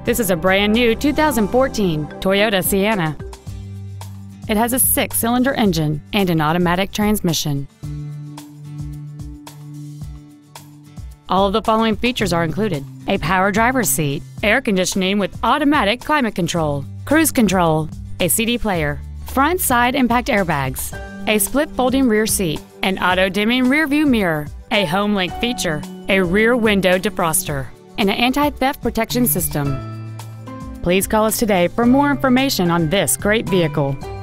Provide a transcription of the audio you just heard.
This is a brand new 2014 Toyota Sienna. It has a 6-cylinder engine and an automatic transmission. All of the following features are included: a power driver's seat, air conditioning with automatic climate control, cruise control, a CD player, front side impact airbags, a split folding rear seat, an auto-dimming rear view mirror, a home link feature, a rear window defroster, and an anti-theft protection system. Please call us today for more information on this great vehicle.